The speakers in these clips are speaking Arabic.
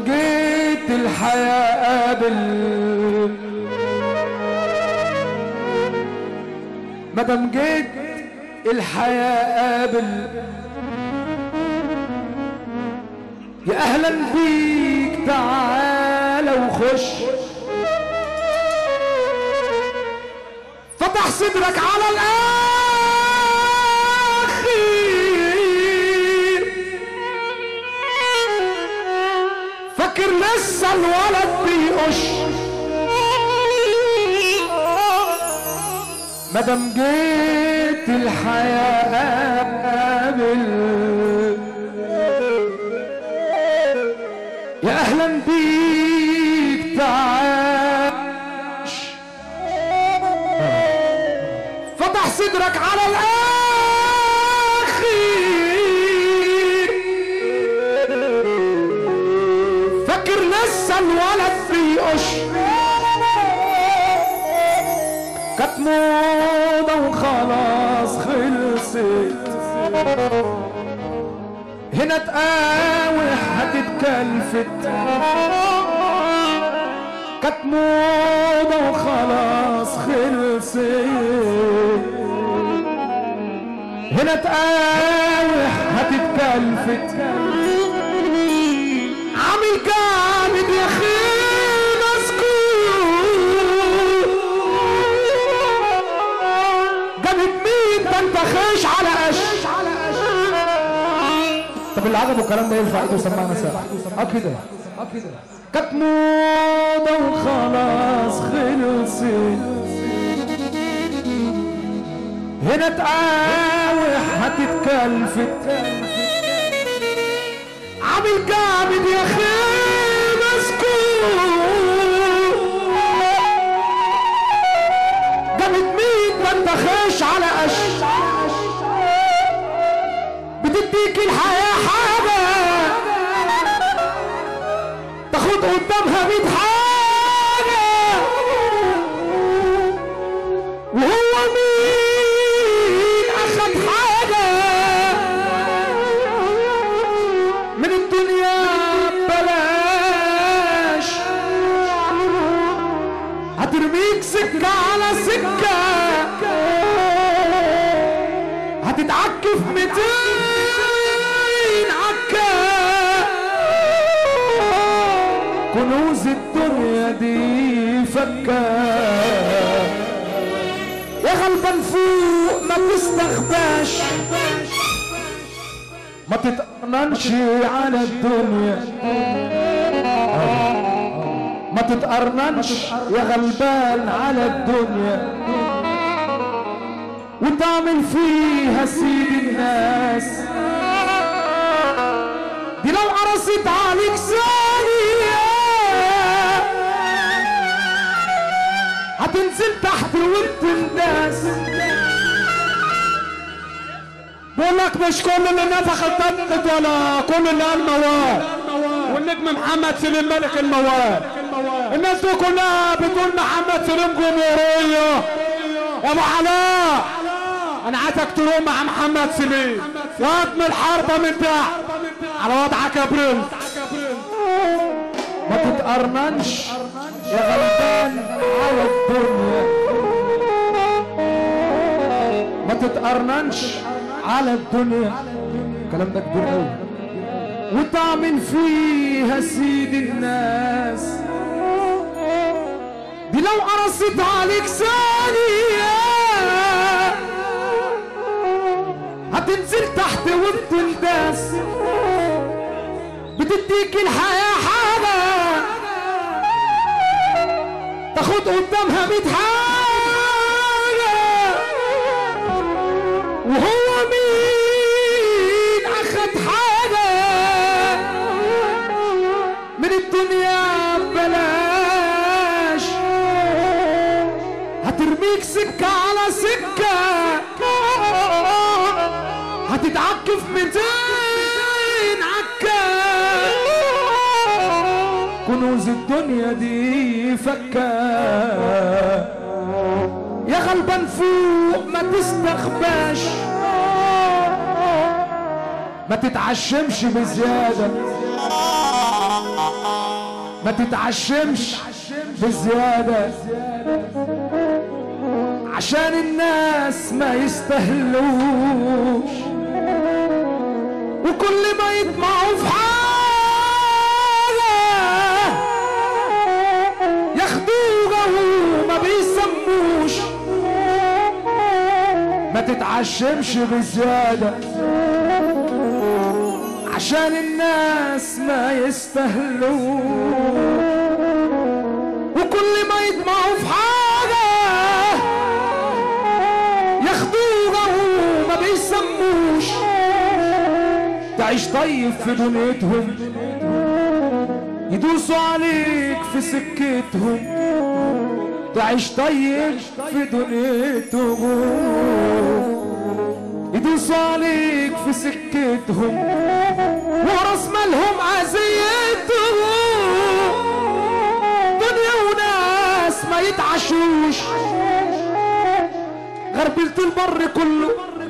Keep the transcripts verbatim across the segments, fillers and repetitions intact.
جيت الحياة قابل، مادام جيت الحياة قابل، يا اهلا بيك تعالى وخش، فتح صدرك على الاخير، فاكر لسه الولد بيقش، مادام جيت الحياة قابل، يا اهلا بيك تعاش، فتح صدرك على الاخير، فاكر لسه الولد بيقش، كانت موضة وخلاص خلصت، هنا تقاوح هتتكلفت، كانت موضة وخلاص خلصت، هنا تقاوح هتتكلفت، عامل جامد يا اخي مسكوت، جامد مين ده انت خيش على قش. طب اللي عجبه الكلام ده يرفع ايده وسمعنا ساعه. اه كده اه كده. كانت موضه وخلاص خلصت، هنا تقاوح هتتكلفت، عامل جامد يا اخي مسكوت، جامد مين ده انت خش على قش، بتديك الحياة حاجة تاخد قدامها ميت حاجة، وهو مين أخد حاجة من الدنيا ببلاش، هترميك سكة على سكة، هتتعكف ميتين عكا، كنوز الدنيا دي فكا، يا غلبان فوق ما تستخباش، ما تتقرنش على الدنيا، ما تتقرنش يا غلبان على الدنيا، وتعمل فيها سيد الناس، دي لو قرصت عليك ثانية هتنزل تحت وتنداس. بقول لك مش كل اللي نفخ الطبط ولا كل اللي قال موال، والنجم محمد سليم ملك الموال، الناس دي كلها بتقول محمد سليم جمهورية. يا ابو علاء انا عايزك تروح مع محمد سليم ياض من الحربة من تحت على وضعك يا برنس، ما تتقرنش يا غلبان على الدنيا، ما تتقرنش على الدنيا، الكلام ده كبير قوي، وتعمل فيها سيد الناس، دي لو قرصت عليك ثانية هتنزل تحت وبتنداس، بتديك الحياة حاجة تاخد قدامها ميت حاجة، وهو مين أخد حاجة من الدنيا ببلاش، هترميك سكة على سكة، هتتعكف ميتين عكا، كنوز الدنيا دي فكا، يا غلبان فوق ما تستخباش، ما تتعشمش بزيادة، ما تتعشمش بزيادة عشان الناس ما يستهلوش، وكل ما يطمعوا في حاجة ياخدوها وما بيسموش. ما تتعشمش بزيادة عشان الناس ما يستهلوش، وكل ما يطمعوا في حاجة ياخدوها وما بيسموش. تعيش طيب في دنيتهم يدوسوا عليك في سكتهم، تعيش طيب في دنيتهم يدوسوا عليك في سكتهم، وراس مالهم اذيتهم. دنيا وناس ما يتعشوش، غربلت البر كله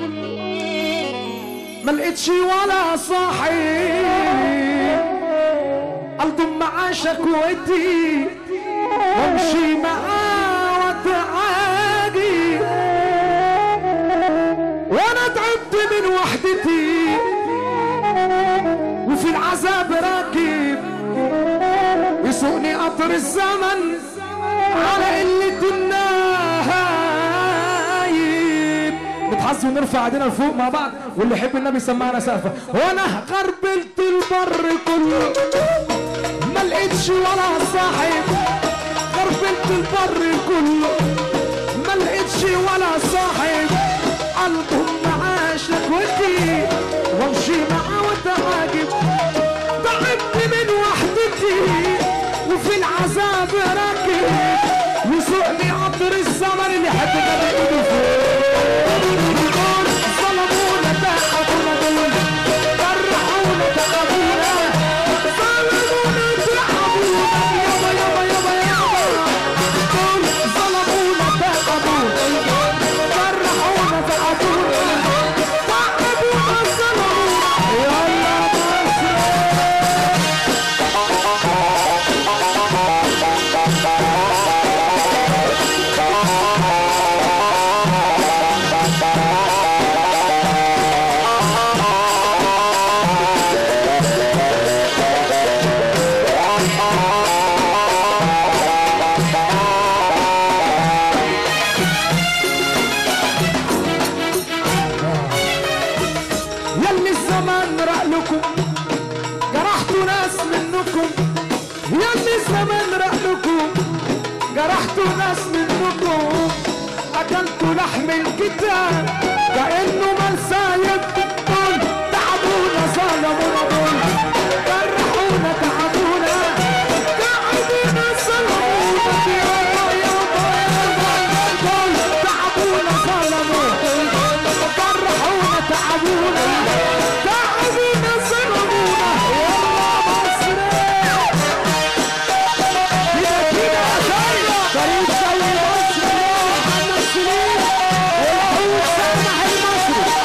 ما لقيتش ولا صاحب، الضم معاه شكوتي وامشي معاه واتعاجي، وانا تعبت من وحدتي وفي العذاب راكب، يسوقني قطر الزمن على قلة النايب. نتحظ ونرفع ايدينا لفوق مع بعض، واللي يحب النبي يسمعنا سقفه. وانا غربلت البر كله ما لقيتش ولا صاحب، غربلت البر كله ما لقيتش ولا صاحب، قلبهم معاه شكوتي وامشي معاه واتعاجب. تعبت من وحدتي وفي العذاب راكب، وسوقني عطر الزمن اللي حد جاب ايده فوق. ظلمونا تعبونا دول، جرحونا تعبونا، ظلمونا تعبونا يابا يابا يابا يابا، دول ظلمونا تعبونا، جرحونا تعبونا، تعبونا ظلمونا. يلا مصر يلي الزمان رألكم، جرحتوا ناس منكم، يلي الزمان رألكم، جرحتوا ناس منكم، أكلتوا لحم الكتاب كأنه منسايب. دول تعبونا ظلمونا، دول جرحونا تعبونا، تعبونا ظلمونا يابا يابا يابا، دول تعبونا ظلمونا، جرحونا تعبونا، تعبونا ظلمونا. يلا مصر كده كده طريق زي مصر يا محمد سليم، العود سامح المصري.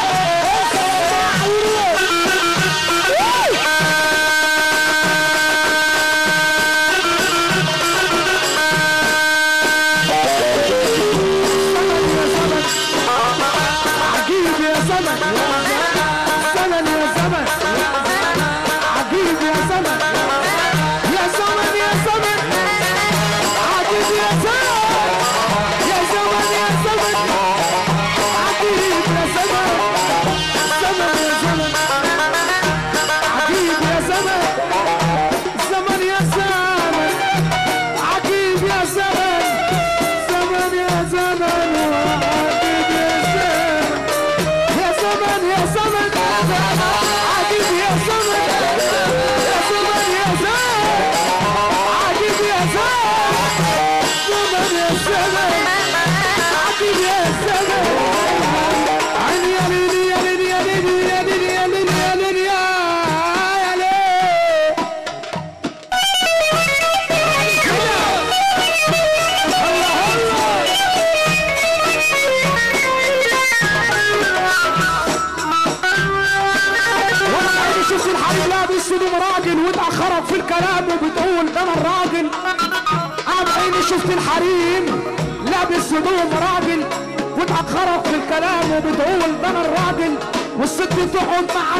بتخرج في الكلام وبتقول ده انا الراجل. انا بعيني شفت الحريم لابس هدوم راجل وتخرج في الكلام وبتقول ده انا الراجل، والست تقعد مع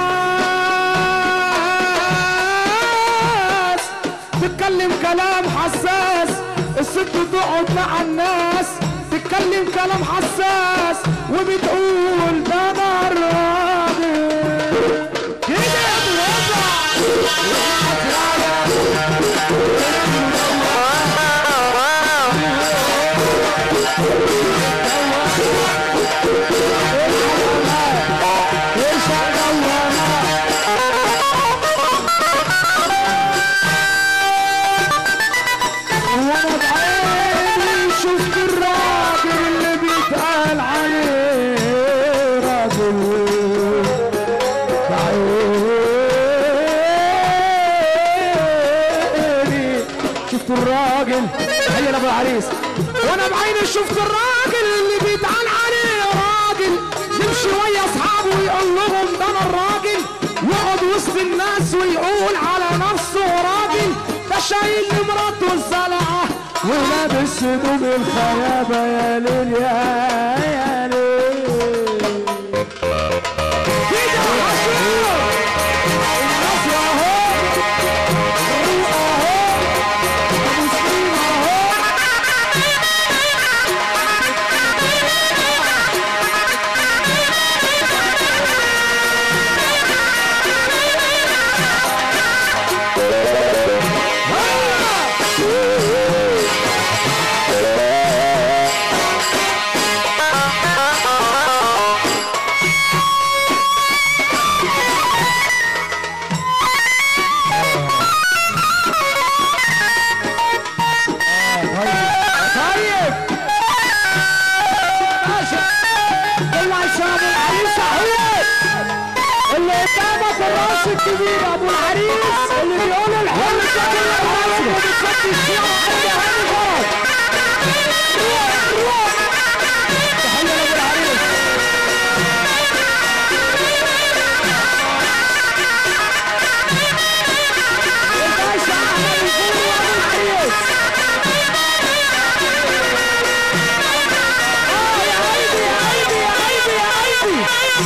الناس تتكلم كلام حساس. الست تقعد مع الناس تتكلم كلام حساس وبتقول ده انا الراجل. كده يا الراجل هي ابو العريس. وانا بعيني شفت الراجل اللي بيتقال عليه راجل، يمشي ويا اصحابه ويقول لهم ده انا الراجل، يقعد وسط الناس ويقول على نفسه راجل، ده شايل لمراته الزلعه ولابس هدوم الخيابه. يا ليل يا يا ليل كده حشور الناس اهو الكبير ابو العريس اللي بيقول الحلم شكل الراجل وبتفتش فيها حاجه هاني فرج. روح روح تحيه لابو العريس. الباشا احمد الفولي وابو العريس. اه يا عيدي يا عيدي يا عيدي يا عيدي.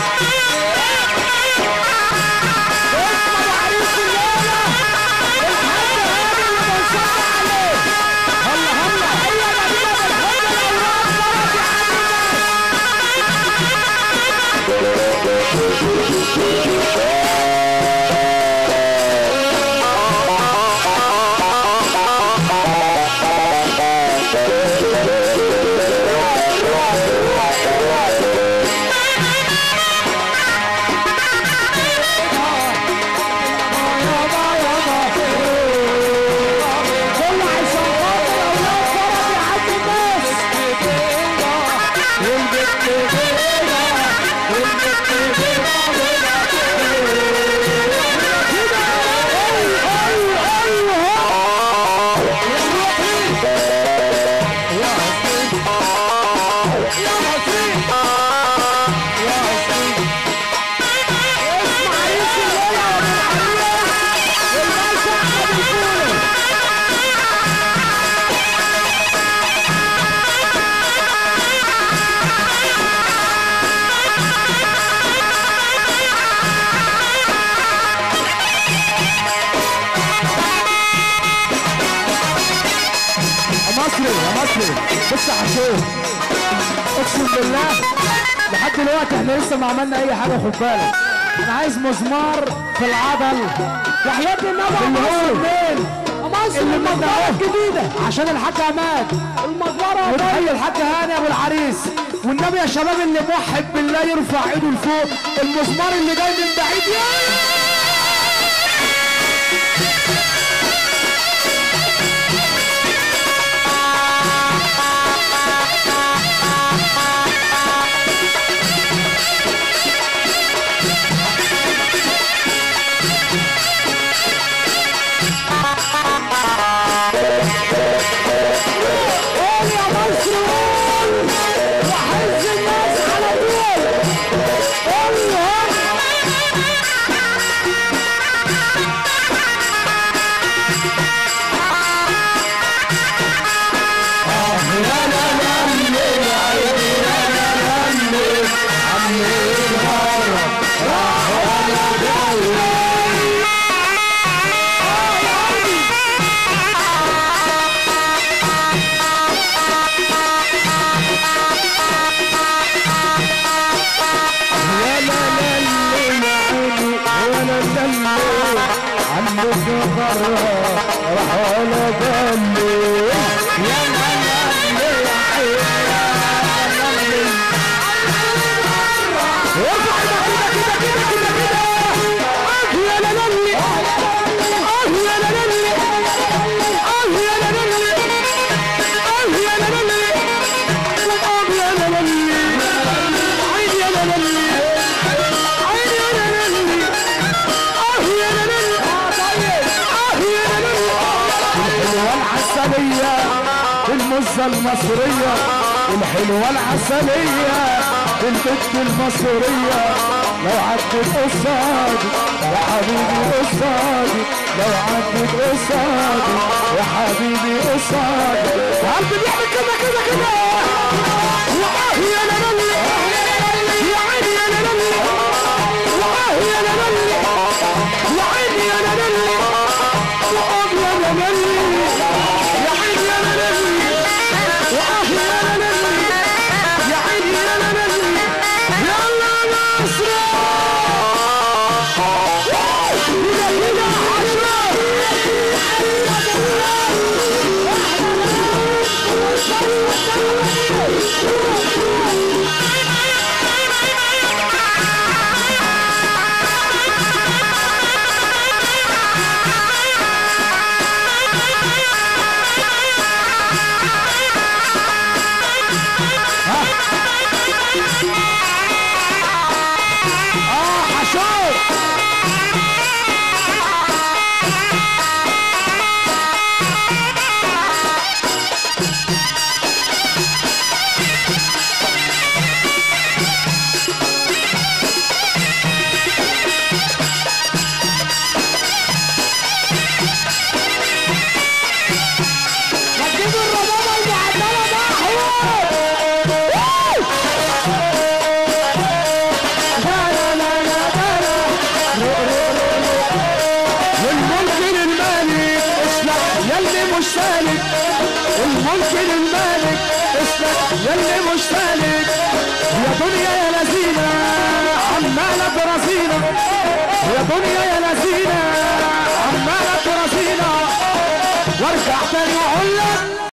بص يا حشوش اقسم بالله لحد دلوقتي احنا لسه ما عملنا اي حاجه. خد بالك انا عايز مزمار في العضل وحياه النبي اللي هو منين مصر المقبره الجديده عشان الحاج عماد المقبره وتحيه الحاج هاني ابو العريس. والنبي يا شباب اللي موحد بالله يرفع ايده لفوق. المزمار اللي جاي من بعيد يا مللي يا مللي يا حلوة ارفع ايدك كده كده كده كده كده اه يا لالي اه يا لالي اه يا لالي اه يا لالي اه يا لالي عيد يا لالي عيد يا لالي اه يا لالي اه يا لالي الحلوة العسلية المزة المصرية الحلوة العسلية البنت المصرية لو عدت قصادي يا حبيبي قصادي لو عدت قصادي يا حبيبي قصادي قلبي بيعمل كده كده كده واه يا لالي يا عيني يا لالي واه يا لالي يا عيني يا لالي واه يا لالي يا عيني يا لالي واه يا لالي يا عيني يا لالي يلا نصر كده كده عشرة اه حشور هتجيب الربابة المعدلة ده حوار لا لا لا لا لا والممكن المالك اسلك يلي مش سالك الممكن المالك اسلك يلي مش سالك يا دنيا يا لذينة عمالة برازينا يا دنيا يا لذينة عمالة برازينا وارجع تاني واقول لك